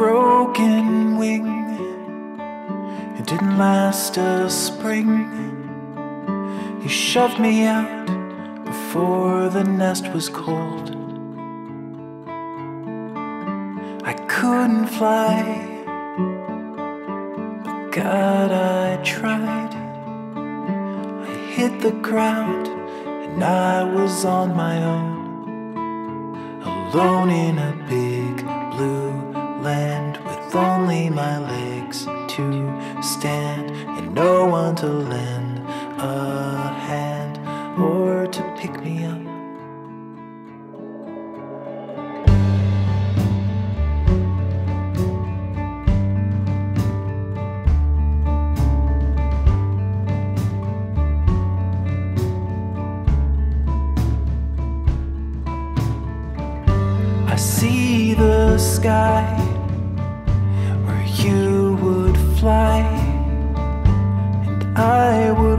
broken wing. It didn't last a spring. You shoved me out before the nest was cold. I couldn't fly, but God, I tried. I hit the ground and I was on my own, alone in a big blue land, with only my legs to stand and no one to lend a hand or to pick me up. I see the sky where you would fly and I would